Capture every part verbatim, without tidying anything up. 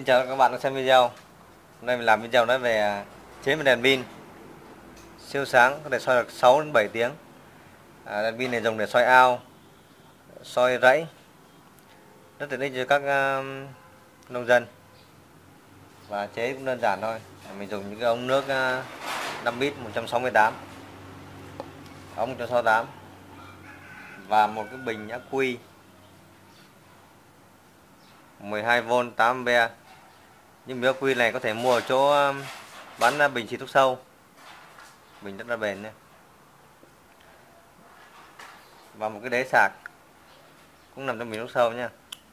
chào các bạn đã xem video. Hôm nay mình làm video nói về chế một đèn pin siêu sáng, có thể soi được sáu đến bảy tiếng. À, đèn pin này dùng để soi ao, soi rẫy, rất tiện ích cho các uh, nông dân. Và chế cũng đơn giản thôi. Mình dùng những cái ống nước uh, năm bit một trăm sáu mươi tám, ống một trăm sáu mươi tám và một cái bình ắc quy mười hai vôn tám ampe. Nhưng bình ắc quy này có thể mua ở chỗ uh, bán bình xịt thuốc sâu. Bình rất là bền nhé. Và một cái đế sạc cũng nằm trong bình thuốc sâu nhé.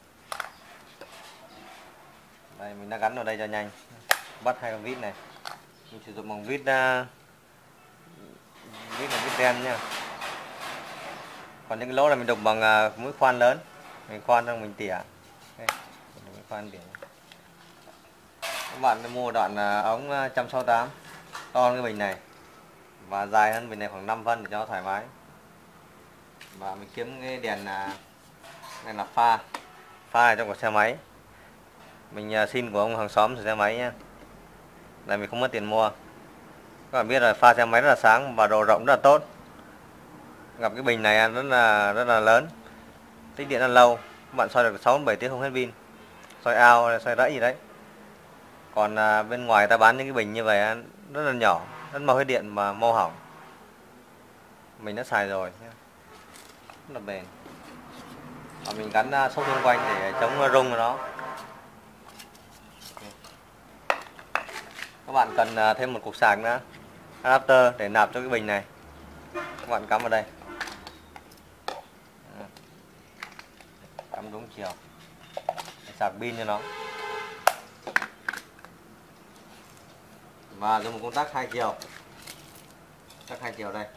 Đây, mình đã gắn vào đây cho nhanh. Bắt hai con vít này. Mình sử dụng bằng vít uh, vít là vít đen nha. Còn những cái lỗ là mình đục bằng uh, mũi khoan lớn. Mình khoan xong mình tỉa. Đây, mình khoan tỉa. Các bạn mua đoạn uh, ống một trăm sáu mươi tám to hơn cái bình này và dài hơn bình này khoảng năm phân để cho nó thoải mái. Và mình kiếm cái đèn uh, này là pha pha ở trong của xe máy. Mình uh, xin của ông hàng xóm sửa xe máy nhé. Này mình không mất tiền mua. Các bạn biết là pha xe máy rất là sáng và độ rộng rất là tốt. Gặp cái bình này rất là rất là lớn, tích điện rất là lâu. Các bạn soi được sáu đến bảy tiếng không hết pin. Soi ao, soi rẫy gì đấy. Còn à, bên ngoài ta bán những cái bình như vậy rất là nhỏ, rất mau hết điện mà mau hỏng. Mình đã xài rồi, rất là bền. Và mình gắn uh, xốp xung quanh để chống rung của nó. Các bạn cần uh, thêm một cục sạc nữa, adapter để nạp cho cái bình này. Các bạn cắm vào đây, cắm đúng chiều để sạc pin cho nó. Và dùng một công tắc hai chiều, tắc hai chiều đây.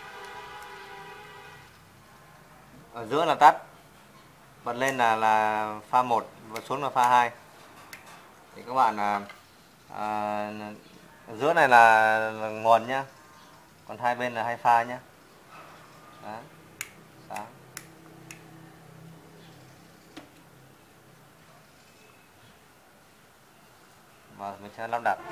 Ở giữa là tắt, bật lên là là pha một và xuống là pha hai. Thì các bạn à, à, ở giữa này là, là nguồn nhá, còn hai bên là hai pha nhá. Đó, sáng. Và mình sẽ lắp đặt.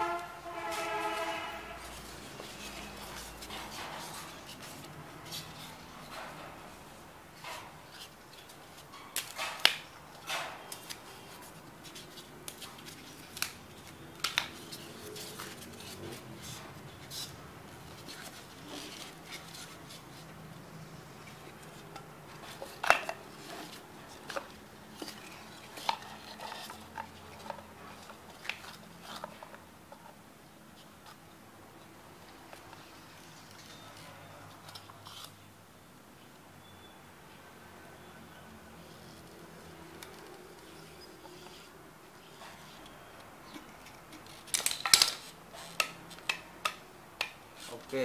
Ok.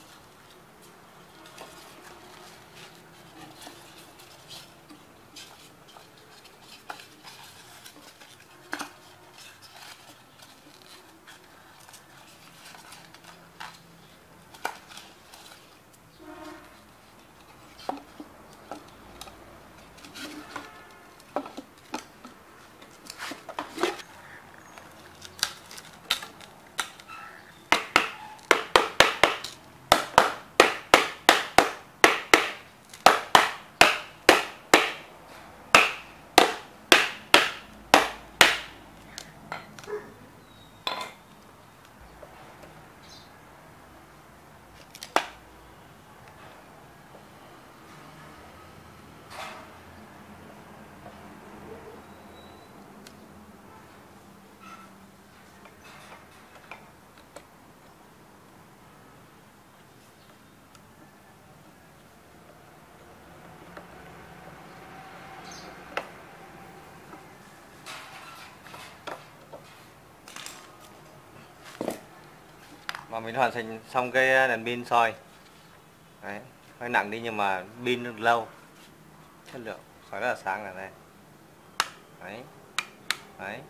Và mình hoàn thành xong cái đèn pin soi. Đấy, hơi nặng đi nhưng mà pin được lâu, chất lượng soi rất là sáng là đây. Đấy, đấy.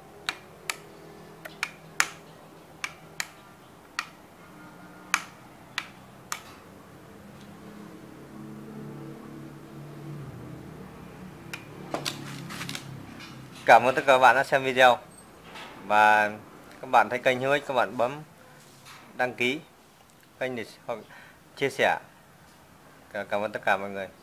Cảm ơn tất cả các bạn đã xem video. Và các bạn thấy kênh hữu ích, các bạn bấm đăng ký kênh để hoặc chia sẻ. Cảm ơn tất cả mọi người.